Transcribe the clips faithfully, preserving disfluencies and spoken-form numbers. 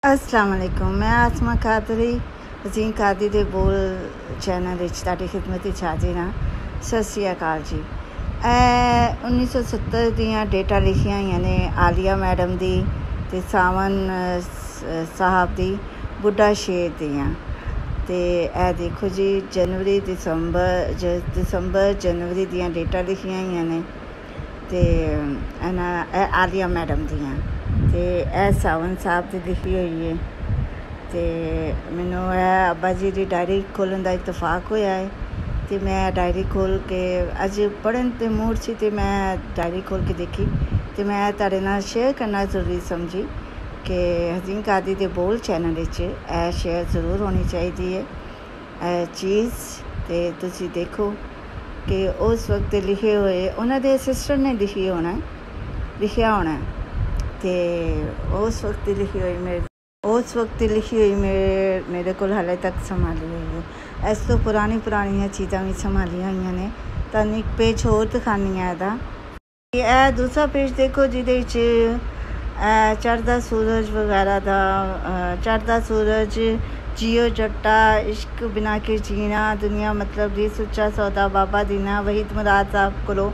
अस्सलाम वालेकुम। मैं आसमा कादरी हसीन कादरी दे बोल चैनल विच तुहाडी खिदमत विच हाजिर हाँ। सत श्री अकाल जी। ए उन्नीस सौ सत्तर दियां डेटा लिखियां होईयां ने आलिया मैडम दी ते सावन साहब दी बुढ़ा शेर दियां। ते ए देखो जी जनवरी दिसंबर दिसंबर जनवरी दियां डेटा लिखियां होईयां ने ते एना ए आलिया मैडम दियां ते ए सावन साहब की लिखी हुई है। तो मैनू अब्बा जी की डायरी खोलन का इतफाक होया है तो मैं डायरी खोल के अज पढ़न के मूड से तो मैं डायरी खोल के देखी तो मैं तुहाडे नाल शेयर करना जरूरी समझी कि हसीन कादरी दे बोल चैनल ए शेयर जरूर होनी चाहिए है चीज़। तो तुसी देखो कि उस वक्त लिखे हुए उन्होंने असिस्टेंट ने लिखी होना लिखिया होना तो उस वक्त लिखी हुई मेरे उस वक्त लिखी हुई मेरे मेरे को हाले तक संभाली हुई है। इस तो पुरानी पुरानी चीज़ां भी संभालियां हुई ने। तुहानूं एक पेज होर दिखानी है इहदा। यह दूसरा पेज देखो जिहदे विच चढ़दा सूरज वगैरह दा चढ़दा सूरज जियो जट्टा इश्क बिना के जीना दुनिया मतलब दी सुच्चा सौदा बाबा दीना वहीद मुराद साहब कोलों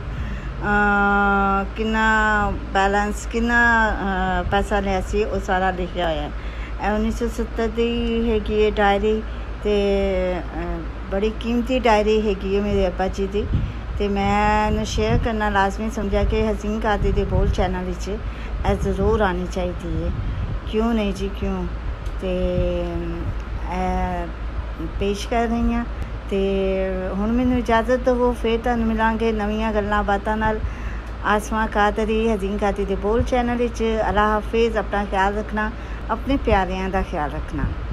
कितना बैलेंस कितना पैसा लिया सी वो सारा लिखा होया है। उन्नीस सौ सत्तर की हैगी ये डायरी तो बड़ी कीमती डायरी हैगी है मेरे अब्बा जी की। तो मैं शेयर करना लाजमी समझा कि हसीन कादरी दे बोल चैनल विच ए ज़रूर आनी चाहिए। क्यों नहीं जी क्यों। तो पेश कर रही हैं तो हुण मैनूं इजाज़त दवो फिर तुहानूं मिलांगे नवीं गल्लां बातां नाल। आसमा कादरी हसीन कादरी दे बोल चैनल विच। अल्लाह हाफिज़। अपना ख्याल रखना, अपने प्यारियां दा ख्याल रखना।